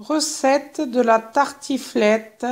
Recette de la tartiflette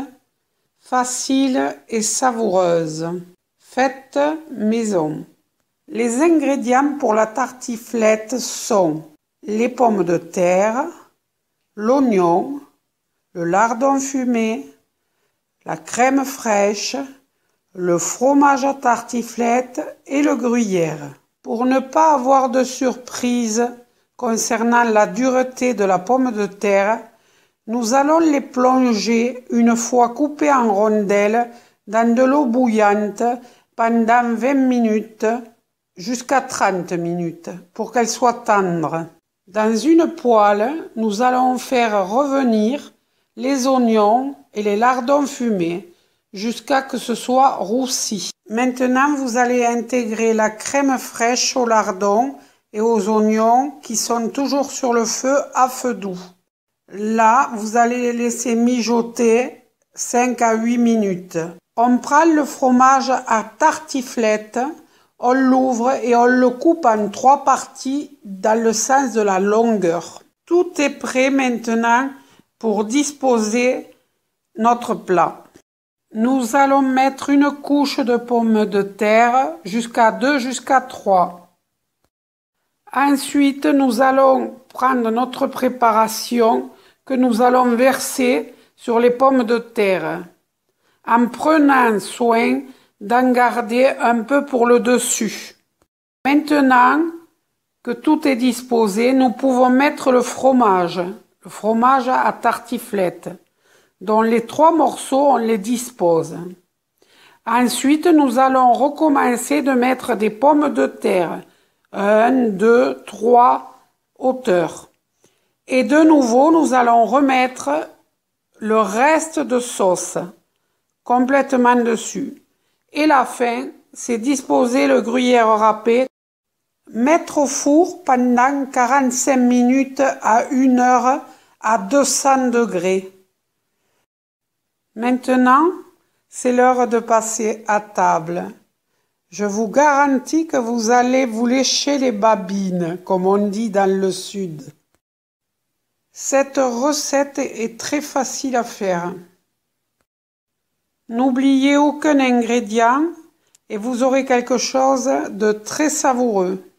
facile et savoureuse. Faite maison. Les ingrédients pour la tartiflette sont les pommes de terre, l'oignon, le lardon fumé, la crème fraîche, le fromage à tartiflette et le gruyère. Pour ne pas avoir de surprise concernant la dureté de la pomme de terre, nous allons les plonger une fois coupées en rondelles dans de l'eau bouillante pendant 20 minutes jusqu'à 30 minutes pour qu'elles soient tendres. Dans une poêle, nous allons faire revenir les oignons et les lardons fumés jusqu'à ce que ce soit roussi. Maintenant, vous allez intégrer la crème fraîche aux lardons et aux oignons qui sont toujours sur le feu à feu doux. Là, vous allez les laisser mijoter 5 à 8 minutes. On prend le fromage à tartiflette, on l'ouvre et on le coupe en 3 parties dans le sens de la longueur. Tout est prêt maintenant pour disposer notre plat. Nous allons mettre une couche de pommes de terre jusqu'à 2 jusqu'à 3. Ensuite, nous allons prendre notre préparation que nous allons verser sur les pommes de terre, en prenant soin d'en garder un peu pour le dessus. Maintenant que tout est disposé, nous pouvons mettre le fromage à tartiflette, dont les 3 morceaux, on les dispose. Ensuite, nous allons recommencer de mettre des pommes de terre, 1, 2, 3 hauteurs. Et de nouveau, nous allons remettre le reste de sauce complètement dessus. Et la fin, c'est disposer le gruyère râpé, mettre au four pendant 45 minutes à 1 heure à 200 degrés. Maintenant, c'est l'heure de passer à table. Je vous garantis que vous allez vous lécher les babines, comme on dit dans le sud. Cette recette est très facile à faire. N'oubliez aucun ingrédient et vous aurez quelque chose de très savoureux.